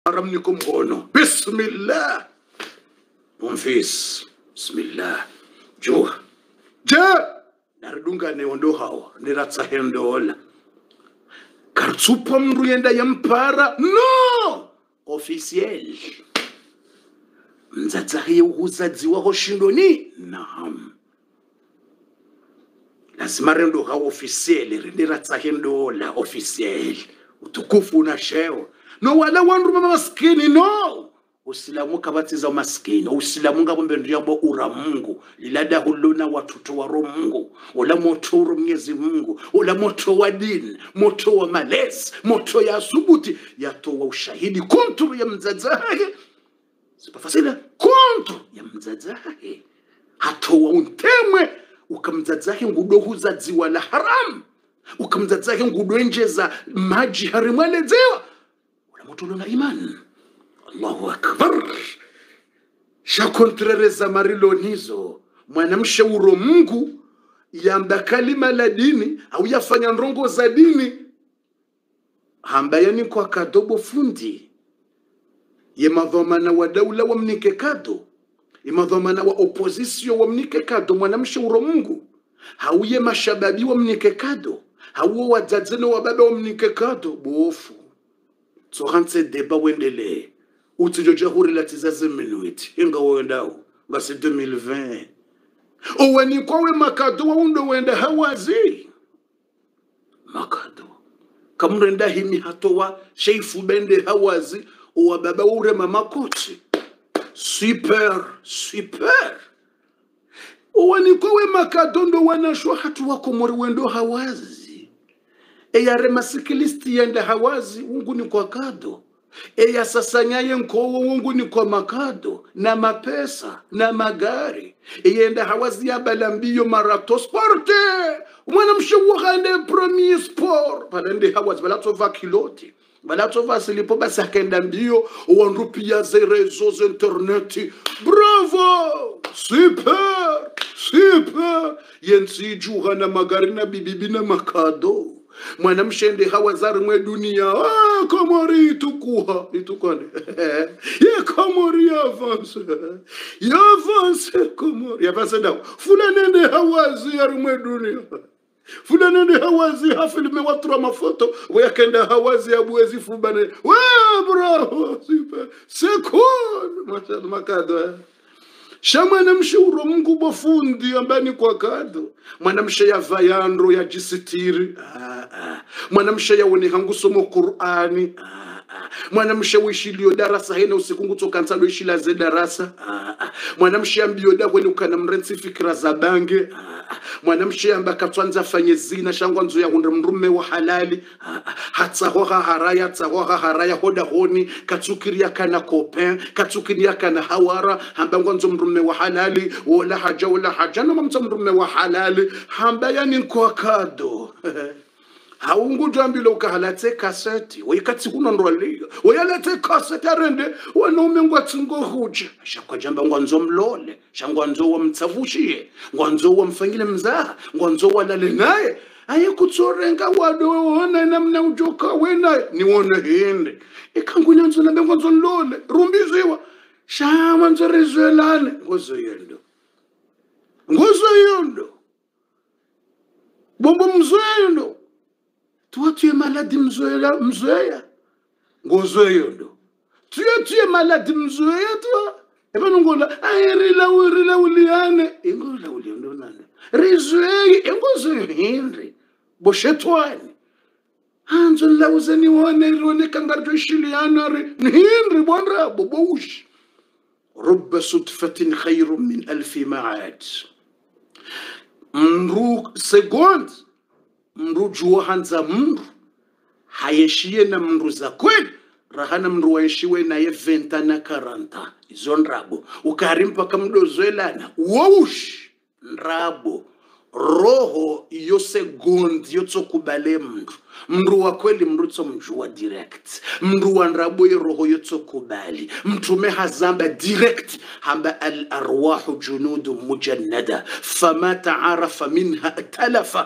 رمنكم هونو بسم الله منفيس بسم الله جوه جاء naridunga ne ondo hao niratsa hendola kartsupa mndu yenda yampara no officiel mzatsahiye uhuzadziwa ko shindoni naam lazima rendo hao officiel rendiratsa hendola officiel utukufu unashewa no wala wandu mama maskini no usilamu kabatiza maskini usilamu ngabombe ndiyabo ura Mungu lilada huluna watoto wa Mungu wala moto wa Mwenyezi Mungu wala moto wa dini moto wa malezi moto ya subuti yatoa ushahidi kontu ya mzazahe sipafasila kontu ya mzazahe hatoa untemwe ukamzazahe ngudohu za ziwa la haram ukamzazahe ngudoenjeza maji harimwelezewa wala moto na imani. Allahu akbar. Shakontrereza marilonizo mwanamshe uro Mungu yamba kalima la dini au yafanya ndongo za dini hambayani kwa kadobo fundi ye madhomana wa daula wa mnike kado ye madhomana wa opposition wa mnike kado mwanamshe uro Mungu hauye mashababi wa mnike kado hauo wadzadzene wa baba wa mnike kado bofu so hanse deba wendele utijoja huri la tizaze minuiti inga wendao basi 2020 owani kwawe makado wa undo wenda hawazi makado kamrenda himi hatowa sheifu bende hawazi owa baba ure mama kochi super owani kwawe makado ndo wanashwa hatu wako mori wendo hawazi eyare masikilisti yenda hawazi ungu ni kwa kado eya sasanyaye nkowo wungu ni kwa makado na mapesa na magari eyenda hawazi ya balambiyo marato sporte mwana mshuwahande premier sport palende hawazi balatova kiloti balatova silipo basa kenda mbiyo wanrupia ze rezo interneti bravo super yensi juha na magari na bibibi na makado mwana mshende hawazari mwe dunia komori itukwane ye komori avance komori avance dawo fulanende hawazi yari mwe dunia fulanende hawazi hafilme watra mafoto wekenda hawazi abuwezi fubane bravo super sekon makado shamwana mshauro Mungu bofundi ambani kwa kado mwanamshe ya vayandro ya jisitiri mwanamshe ya wone hangu somo Qur'ani mwanamshe wishilio darasa hena usiku ngutoka nsalo ishila ze darasa mwanamshe ambio da wene ukana mrensi fikra za bange mwanamshe amba katwanza fanye zina shangwa nzo ya mrume wa halali hatsahoha haraya hoda honi katsukiria kana copain katsukiria kana hawara hamba nzo mrume wa halali wala haja na mamza mrume wa halali hamba yani kwa kado haungu jambilo ukahalate kaseti wikati kuna ndwaliga wayalate kaseti arende wanaume ngwatsingo huja shakwa jamba ngwanzo mlole shangwanzo wa mtsavushie ngwanzo wa mfangile mzaha ngwanzo walale naye aye kutsorenga wado wona namna ujoka wena niwona hinde ikangunya nzo nambe ngwanzo mlole rumbiziwa shama nzo rizwelane ngozo yondo bombo mzoyo tuye maladi mzoya ngozoyo ndo tuye maladi mzoya twa ebano ngola ayirila uliane ingola uliondo nane rizwe engozoyo hindi boshetwani hanzo lauze nione irone kangarjo shiliana ri hindi bondra boboush rubba sudfatin khairun min alfi ma'ad mru second mrujua hanza mru hayeshiye na mru za kweli rahana mru waeshiwe na ye 20 na 40 izo ndrabo ukarimpa kamdozwelana woush ndrabo roho iyo segundi yotsokubale mndu wa kweli mndu tsomjua direct mndu wa nrabo roho yotsokubali mtume hazamba direct hamba al arwahu junudu mujannada fama ta'arafa minha talafa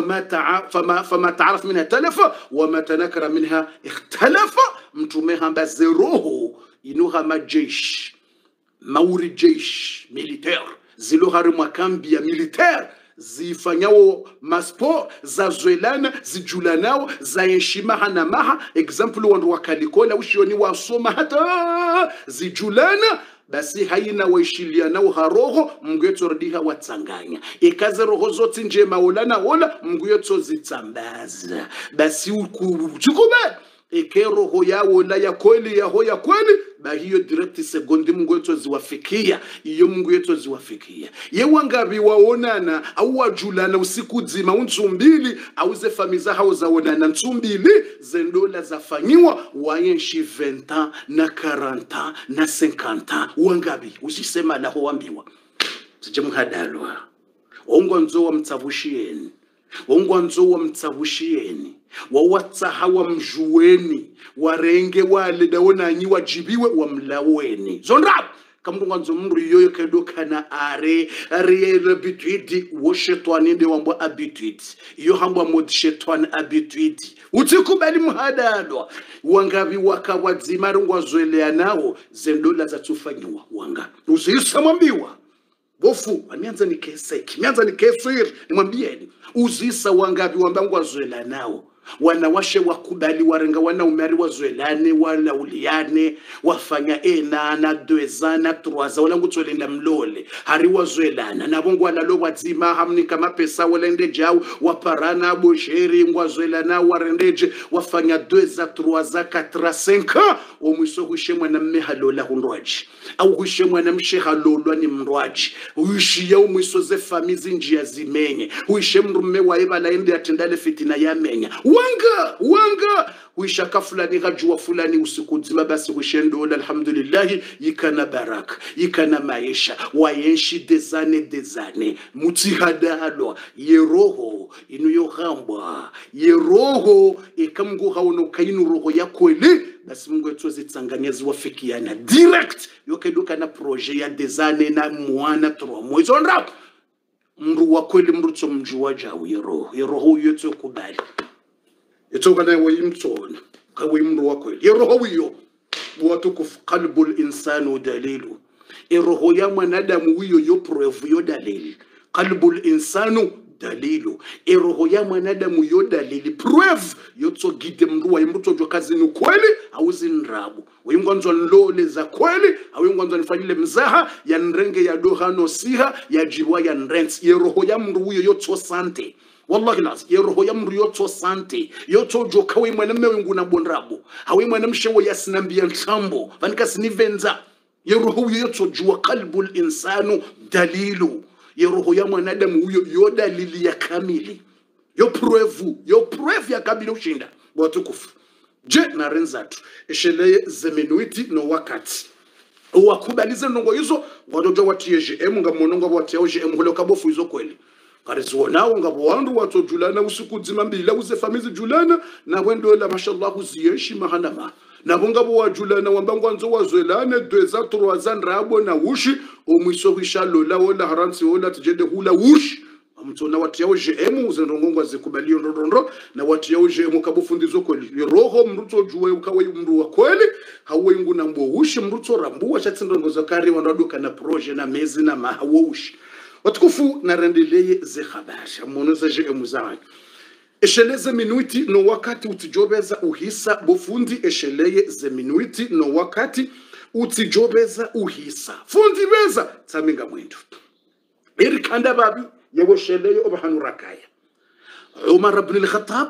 fama ta'araf minha talafa wama tanakara minha ikhtalafa mtume hamba zeroho inuha majesh mauri jesh militaire zilohari makambi ya militaire zifanyawo maspo za zwelana zijulanao za heshima hana maha example wandu wakalikola ushioni wasoma hata zijulana basi haina waishilianao haroho mnguyeto radiha watsanganya ikaze roho zote nje maulana wala mnguyeto zitambaza basi ukubali eke roho yawo la ya kweli ya kweli ba hiyo direct sekondi Mungu yetu ziwafikia iyo Mungu yetu ziwafikia ye wangabi waonana au wajulana usiku zima untumbili au ze famiza hao zaonana ntumbili zendola zafanyiwa wayenshi 20 na 40 na 50 wangabi usisema la hoambiwa sijemhadalwa ongonzo wa mtavushieni ongonzo wa mtavushieni wawatsahawa mjuweni warenge wale dawonanyi wajibiwe wamlaweni zonrab kamngonzo mndu yoyo kedokana are l'habitude wo shetani de wambo habitude iyo hamba mod shetani habitude utikubali muhadalwa wangabi wakawadzima rungwazwelea nao zendola zatufanywa wanga usisamwambiwa bofu amianza nikeseki mianza nikesiri nimwambieni uzisa wangabi wambangwa zwela nao wanawashe wakubali warenga wana umari wazwelane wala uliane wafanya na 2 na 3 wala ngutsolenda mlole hari wazwelana nabongo wala lo wadzima hamni kama pesa wala ende jao waparana bosheri ngwazwelana warendeje wafanya 2 3 4 5 omwiso kushemwa na mmehalola hundwaji au kushemwa na mshehalolwa ni mndwaji uishiya omwiso ze famizi njia zimenye uishemru mme waibala ende atendale fitina yamenya wanga wishaka fulani hajua fulani usiku nzima basi wishendola alhamdulillah yikana baraka yikana maisha wayenshi dezane mutihadalwa yeroho inuyo hambwa yeroho ikamgu hauno kainu roho ya kweli basi Mungu yetu zitsanganyezi wafikiana direct yokeduka na projet ya dezane na mwana 3 mwezi onrap mndu wa kweli mndu tsomjua jawu yeroho yetu kubali itoka na wayimtsona kawe mndu wa kweli yeroho wiyo watukufu qalbul insanu dalilu roho ya mwanadamu wiyo yo proof yo dalili qalbul insanu dalilu roho ya mwanadamu yo dalili proof yo tsogide mndu wa imbuto jo kazi ni kweli au zinrabu wayimgonzo nlole za kweli au yimgonzo nifanyile mzaha ya nrenge ya dohano siha ya jiwa ya nrents roho ya mndu wiyo yo tsosante wallahi nas yeroho ya mndu yotso sante yotso jokawe mwana mewengu na bonrabo hawe mwana mshewo yasinambia ntambo vanika sinivenza yeroho yotso jua qalbul insanu dalilu yeroho ya mwanadamu huyo yo dalili ya kamili yo proof ya kamili ushinda watukufu je na renzatu eshele zeminuiti no wakati wakubalize nongo hizo wadojo watieje ngamonongo watieje holoka bofu hizo kweli karizuo nao ngabo wandu watojulana usiku nzima mbila uze famizi julana na wendo la mashallah uziyeshi mahanama na ngabo wajulana wambango anzo wazwelane 2 3 nrabo na ushi omwiso hishalo la wala haransi wala tjede hula ushi mtona watiao jemu uzendongo zikubalio ndorondo na watiao jemu kabufundizo kweli roho mruto juwe ukawe mru wa kweli hawe nguna mbo ushi mruto rambu achatindongo zakari wandoduka na proje na mezi na mahawo ushi watukufu na rendeleye ze habari amonoza jemu zangu esheleze minuti no wakati utijobeza uhisa bofundi esheleye ze minuti no wakati utijobeza uhisa fundi beza tsaminga mwendo irikanda babi yabo sheleye obahanu rakaya Umar ibn al-Khattab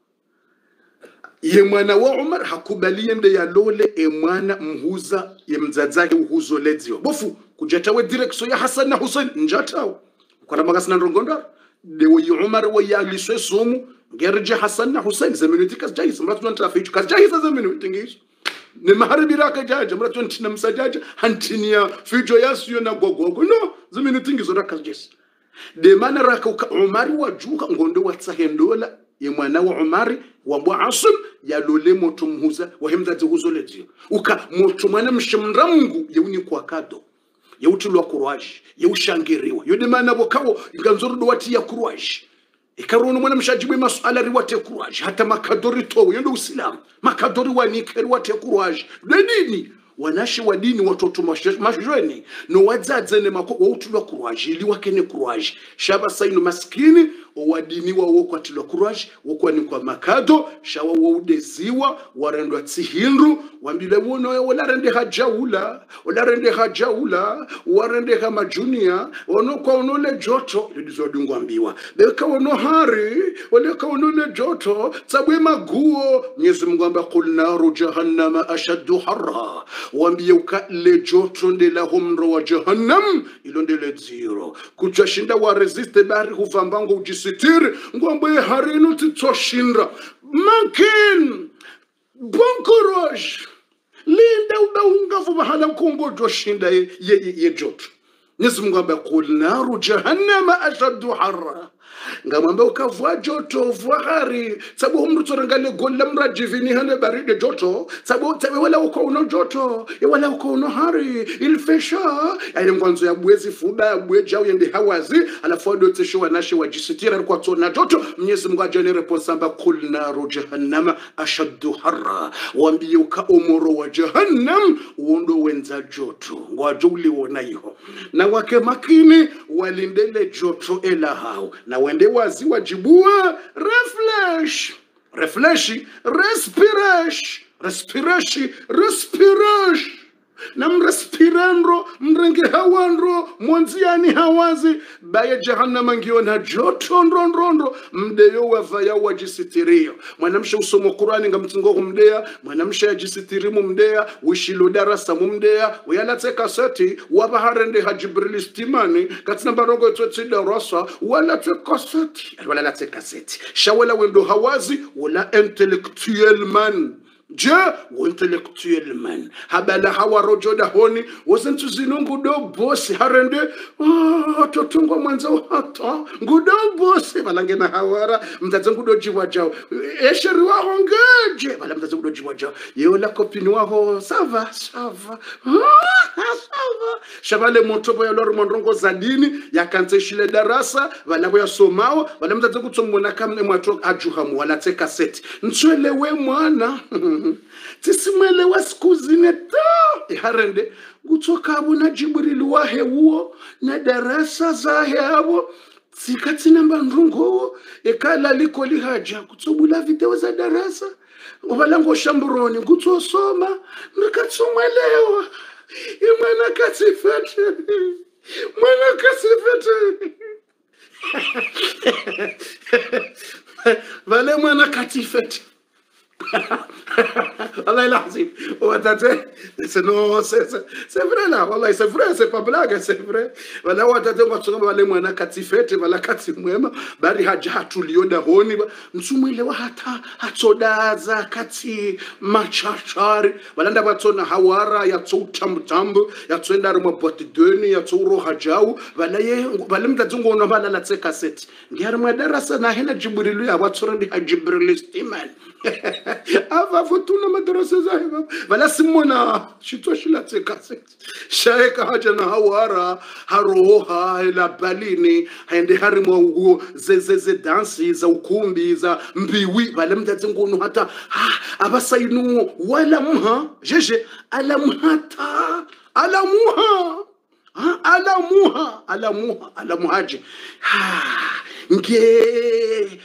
yemwana wa Umar hakubalie nde ya lole mwana mhuza yemzadzake uhuzo ledzio bofu kujatawe direction ya Hassan na Hussein njatawe kwa magasina ndongonda dewo Umar wa yaliswe sumu gerje Hassan na Hussein zamenuti kasjais mratu ntafichu kasjais zamenuti ngizo ne maharibi raka jaja mratu ntina msajaja hantinia fijo yasiyo na gogogo no zamenuti ngizo rakasjais de mana raka Umari wajuka ngondo watsahendola ye mwana wa Umari wa Muasim ya lole moto mhuza wa hemza zihuzolezi uka moto mwana mshimra Mungu yeuni kwa kado yeutulwa courage yeushangiriwa yode mana bokawo nganzorudo wati ya courage ikarono mwana mshajibu masuala riwate courage hata makadori to yendo usilamu makadori wanikeri wate courage nini wanashi wa dini watoto mashweni no wadzadzene mako wautulwa courage ili wakene courage shaba saino maskini wa dini wa woko atilwa courage woko ni kwa makado shawa waudeziwa warendwa tsihindu wambile wono walarende hajaula warende kama junior wono kwa onole joto lidizo dungwambiwa beka wono hari waleka onole joto sabwe maguo Mwenyezi Mungu amba qul naru jahannama ashaddu harra wambie uka le joto ndela humro wa jahannam ilo ndele zero kuchashinda wa resiste bari huvambango ujisitiri ngombe harinu titoshinda makin bon courage linda ubaungavu bahala kongo joshinda ye joto Mwenyezi Mungu amba qul naru jahannama ashaddu harra ngamwamba ukavua joto vua hari sababu humrutorangale golla mrajivini hane baride joto sababu tabe wala uko uno joto wala uko uno hari ilfesha ayi ngwanzo ya bwezi fuba ya bweja uyende hawazi alafu ado tesho wanashi wajisitira kwa tona joto Mwenyezi Mungu ajane reposamba qul naru jahannama ashaddu harra wambie uka omoro wa jahannam uondo wenza joto ngwajuli wona iho na wake makini walindele joto ela hao na wende wazi wajibua respiration na mrespirandro mrenge hawandro mwanziani hawazi baye jahannama ngiona joto ndrondro mdeyo wavaya wajisitirio mwanamsha usomo Qur'ani ngamtingo kumdea mwanamsha yajisitirimu mdea wishilo darasa mumdea uyalate kaseti wabaharende hajibril istimani katina barongo twetsi darasa wala te kaseti shawala wendo hawazi wala intellectuellement intellectuellement habala hawa rojoda honi wasentu zinungu do bosi harende totungo mwanzo hata ngudo bosi balange na hawara mtaze ngudo jiwa jao esheri waho ngaje bala mtaze ngudo jiwa jao yola kopini waho sava shabale motobo ya lor mondrongo za dini yakante shile darasa bala boya somao bala mtaze kutsomona kamne mwato ajuhamu wala te kaseti ntwelewe mwana tisimele wasikuzine ta harende gutoka abuna Jibril wahe uo na darasa zahe abo sikati namba ndungo ekala liko lihaja kutsobula video za darasa obalango shamburoni gutosoma nikatsomelewa imana katifete vale mwana katifete Allah l'azim c'est vrai là wallah c'est vrai c'est pas blague c'est vrai wala watate watsonga wale mwana katifete wala katimwema bari haja tulioda honi msumwile wa hata hatsodaza kati machachari wala ndabatsona hawara ya tsotamtambo ya tsenda rimo botideni ya tsoro hajau wala ye wala mtadzongo no bala la tsekaseti ngiyari mwadarasa na hena Jibril ya watsora ndi Jibril istiman ava fotuna madrasa zahiba wala simona shitoshila tsekaseti shaika haja na hawara haroha ila balini haende harimo nguo ze dansi za ukumbi za mbiwi wala mtadzongo hata abasainu wala muha jeje alamhata alamuhaje nge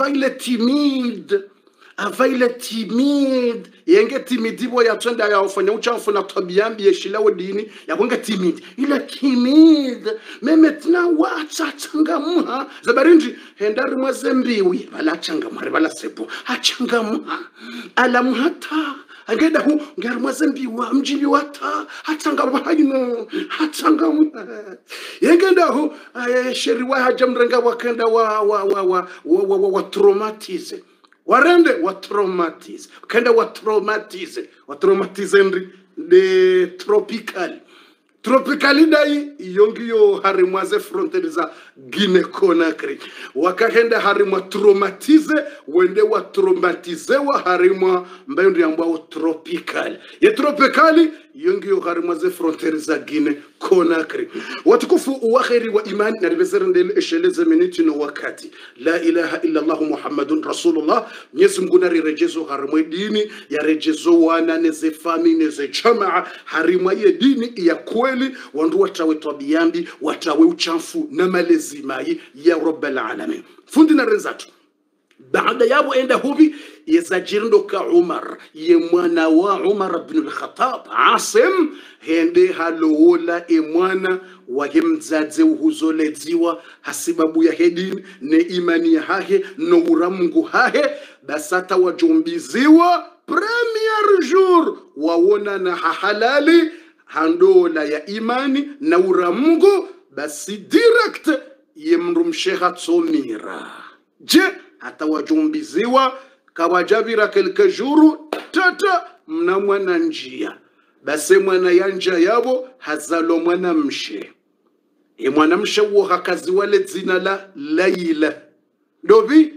availe timide yenge timidi bo ya twenda ya ufanya uchafu na tabiambi yeshilawo dini ya kwanga timide ila timide memetna wacha changamuha zabarinji hendari mwazembiwi bala changamuha bala sepo achangamuha alamuhata agenda hu ngari mwazembiwa mjili wata hatangamuha ino hatangamuha yengenda hu sheri wa hajamrenga wakenda wa traumatize warende watraumatize kenda watraumatize ndi de tropical Tropicali dai yongiyo harimwaze fronteriza Guinea Conakry wakahenda harimwa traumatize wende wa traumatize wa harimwa mbayo ndi ambao tropical ya tropicali yongiyo harimwaze fronteriza Guinea Conakry. Watukufu uwakhiri wa imani na ribezere ndele esheleze miniti no wakati la ilaha illa Allah Muhammadun Rasulullah. Mwenyezi Mungu narirejezo harimwa dini ya rejezo wana neze fami neze jamaa harimwa ye dini ya kweli wandu watawe tabiyambi watawe uchafu na malezi mai ya Rabbal Alamin. Fundi na renzatu baada yabo enda hubi yezajirindo ka Umar ye mwana wa Umar ibn al-Khattab Asim hende halowola mwana wa mzaze uhuzoleziwa hasibabu ya hedini ne imani ya hahe no uramungu hahe basata wajumbiziwa premier jour wawona na halali handola ya imani na uramungu basi direct yemrumsheha tsomira je hata wajumbiziwa kawajabira kelke juru tata mna mwana njia basi mwana yanja yabo hazalo mwana mshe mwana mshe uo hakazi wale zina la Laila ndobi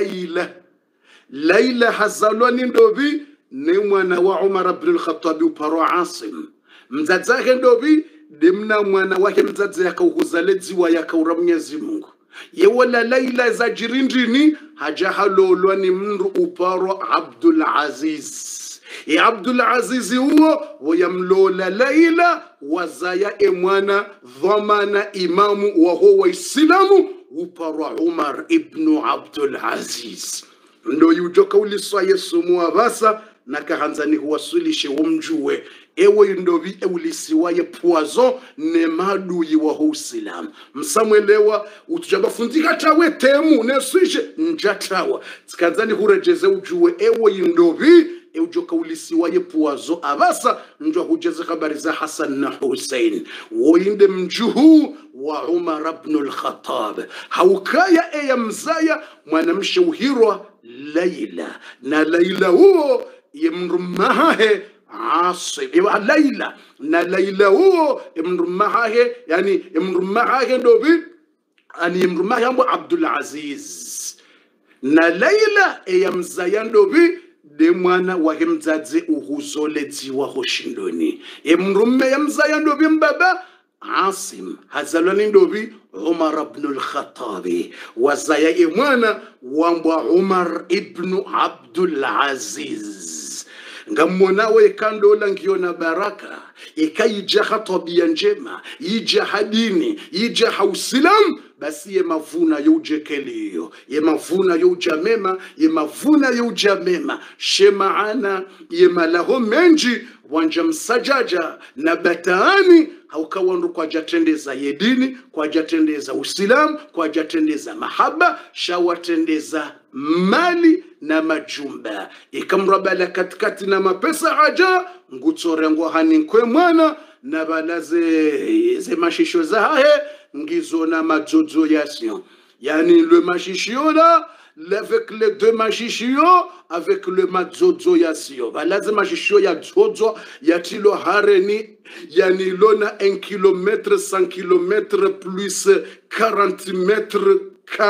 Laila hazalo ni ndobi ni mwana wa Umar ibn al-Khattab uparo Asim mzazahe ndobi dimna mwana wake mzazi yakauhuzaleziwa yakaura Mwenyezi Mungu yewala Laila za jirindini hajahalolwa ni mndu uparo Abdul Aziz Abdul Aziz huo wayamlola Laila wazaya mwana dhamana imamu wa huwa Islamu uparo Umar ibn Abdul Aziz ndo yujoka uliswa Yesu muabasa na kahanzani huwasulishe umjue ewe ndovi ulisiwaye poison ne maduyi wa Uislamu msamwelewa utujaba fundika tawe temu nesije njatawa tsikazani hurejeze ujue ewe ndovi ujoka ulisiwaye poison abasa njo hujeze habari za Hassan na Hussein woinde mjuhu wa Umar ibn al-Khattab haukaya eya mzaya mwanamshe uhirwa Laila na Laila huo yemrumahe Asim iwa Laila na Laila huo yemrumahe yani yemrumahe ndobi ani yemrumahe ambo Abdul Aziz na Laila eyamzaya ndobi de mwana wa hemzaze uhuzoleziwa hoshindoni yemrume yamzaya ndobi mbaba Asim hazalani ndobi Umar ibn al-Khattab wazaya mwana wa Umar ibn Abdul Aziz ngamona we kandola ngiona baraka ikaija tabia njema ija dini ija Uislamu basi ye mavuna yujekelio ye mavuna yujamema ye mavuna yujamema shemaana ye malaho menji wanja msajaja na bataani haukawandu kwa jatendeza yedini kwa jatendeza Uislamu kwa jatendeza mahaba shawatendeza mali na majumba ikamrabala katikati na mapesa aja ngutsorengo haninkwe mwana na balaze ze mashisho zahe ngizo na mazozo yasio yani le mashisho là avec les deux magiciens avec le mazozo yasio balaze magicien ya zozo ya tilo hareni yani lona 1 km 100 km plus 40 mètres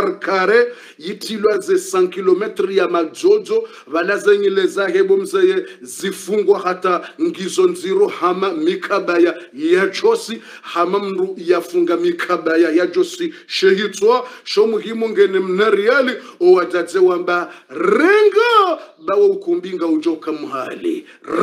carré yitilo ze 100 km ya mazozo balaze nyileza hebo mzeye zifungwa hata ngizo nziro hama mikabaya ya josi hama mru yafunga mikabaya ya josi shehitwa shomuhimu ngene mnariali owatatse wamba renga bawo ukumbinga ujoka muhali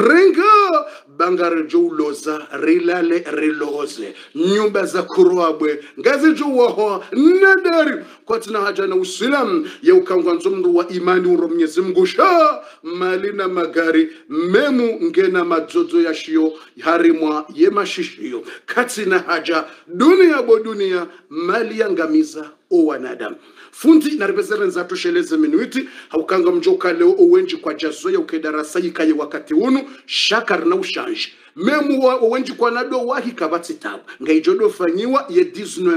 renga bangarejo uloza rilale riloze nyumba za kurwabwe ngazi juwaho nadari kwa tina haja na Uislamu ya ukangwanzo mndu wa imani uro Mwenyezi Mungu sha mali na magari memu ngena mazozo ya shio harimwa ye mashishio katina haja dunia bo dunia mali yangamiza o wanadamu fundi na ripezere nzatu sheleze minuiti haukanga mjoka leo owenji kwa jazo ya ukedarasa yikaye wakati unu shakar na ushanji memu owenji kwa nado wahi kabati tabu ngaijodo fanyiwa ye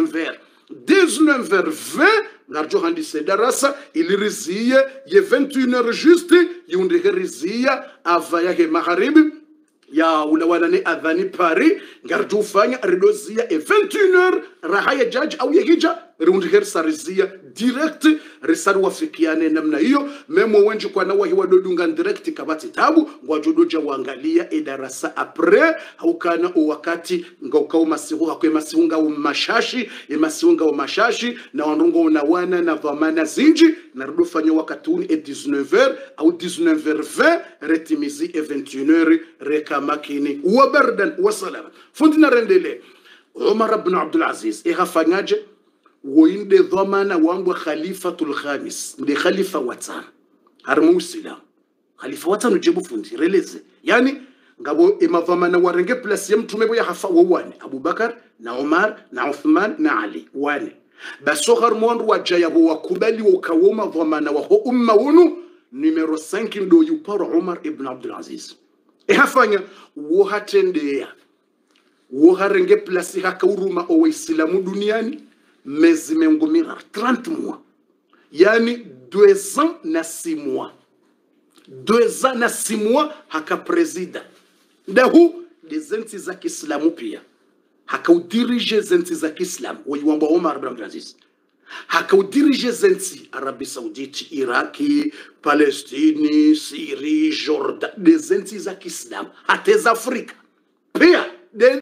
19h20 ngarjo handise darasa iliriziye ye 21h juste yunde rizia avaya he magharibi ya ulawana ni adhani Paris ngardu fanya redozia 21h rahaya judge au yehija rundi her sarizia direct risaru wafikiane namna hiyo memo wenji kwa nawa hiwa dodunga direct kabati tabu ngwajodoja waangalia edarasa apres haukana wakati ngokao masihu hakwe masihunga umashashi emasiunga umashashi na wanungo unawana na dhamana zinji na rudo fanya wakati uni 19h au 19h20 retimizi 21h reka makini wabardan wasalama fundina rendele Umar ibn Abdul Aziz hafanyaje woinde dhamana wangu khalifatul khamis mde khalifa watano harmu islam khalifa watano jebu fundi releze yani ngabo emadhamana warenge place ya mtume boya hafa wawane Abubakar na Umar na Uthman na Ali wane basohar mwandu wajaya bo wakubali wakawoma dhamana wa umma wunu numero 5 ndo yuparo Umar ibn Abdul Aziz hafanya wo hatendea wo harenge place hakauruma o waislamu duniani mezi mengumira 30 mois yani 2 ans na 6 mois 2 ans na 6 mois haka presida ndahu dezenti za Kiislamu pia haka udirije zenti za Kiislamu wayuamba Omar ibn Abdul Aziz haka udirije zenti Arabi Saudite Iraki Palestini Syria Jordan dezenti za Kiislamu hata za Afrika pia